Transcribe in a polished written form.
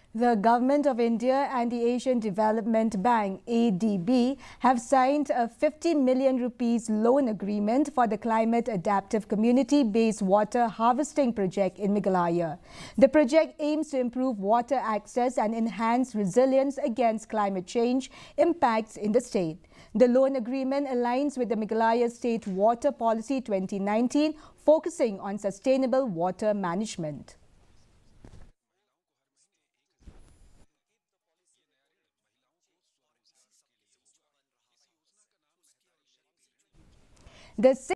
The Government of India and the Asian Development Bank (ADB) have signed a 50 million rupees loan agreement for the climate adaptive community-based water harvesting project in Meghalaya. The project aims to improve water access and enhance resilience against climate change impacts in the state. The loan agreement aligns with the Meghalaya State Water Policy 2019, focusing on sustainable water management. The